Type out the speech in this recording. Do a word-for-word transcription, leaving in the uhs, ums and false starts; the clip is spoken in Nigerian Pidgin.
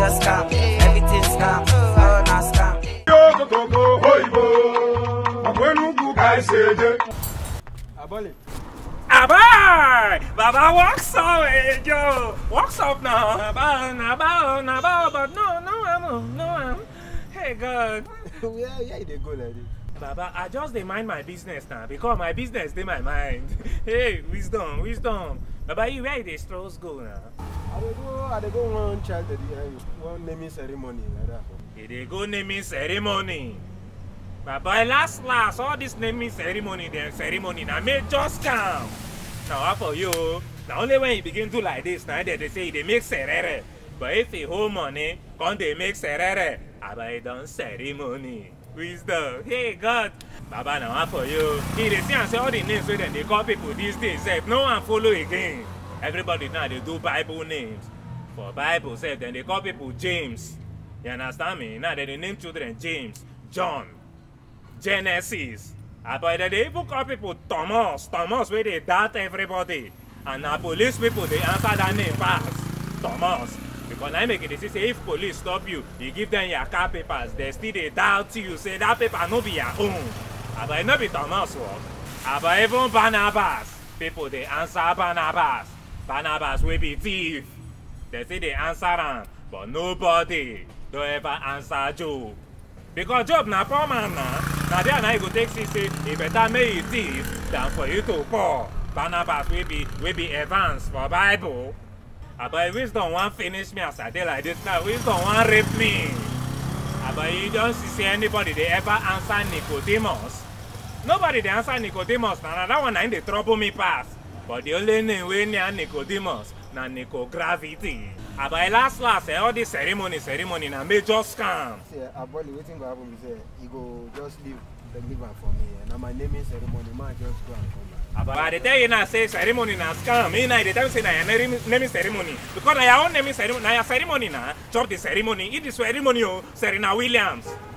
just scam. Everything scam, all na scam. Yo go go go hoibo. Akwenu ku kai seje. Aboli. Abai! Baba walks away, Joe. Walks up now. Baba, Naba, Naba, but no, no, I'm no, I'm. Hey, God. Where where they go like this? Baba, I just dey mind my business now because my business dey my mind. Hey, wisdom, wisdom. Baba, you where the strolls go now? I dey go, I dey go one child at the end, one naming ceremony like that. They dey go naming ceremony. Baba, last last, all this naming ceremony, then ceremony, now make just scam. Now, how for you? Now, only when you begin to like this, now they, they say they make serere. But if you hold money, can't they make serere? Baba, done ceremony. Wisdom. Hey, God. Baba, now, how for you? He they see and say all the names where they call people these days. If no one follow again. Everybody now, they do Bible names. For Bible, say, then they call people James. You understand me? Now, they name children James, John, Genesis. But they even call people Thomas. Thomas, where they doubt everybody. And now police people, they answer that name fast. Thomas. Because I make it, they say if police stop you, you give them your car papers, they still they doubt you, say that paper no be your own. But it no be Thomas work. But even Barnabas, people they answer Barnabas. Barnabas will be thief. They say they answer him, but nobody don't ever answer Job. Because Job na poor man na. Now there now you go take see say it better make you thief than for you to poor. Barnabas will be will be advanced for Bible. But wisdom won't finish me as I did like this now. Wisdom won't rape me. But you don't see anybody they ever answer Nicodemus. Nobody they answer Nicodemus. Now that one I they trouble me pass. But the only name we near Nicodemus na Nicogravity. But last last eh, all this ceremony ceremony na major scam. See, Aboli, waiting go happen. Say he go just leave the liver for me. Now my naming ceremony, man just go and come back. But they tell you now say ceremony na scam. Me now they tell you say na your naming ceremony because na your own naming ceremony, na your ceremony na chop the ceremony. Eat the ceremony oh, Serena Williams.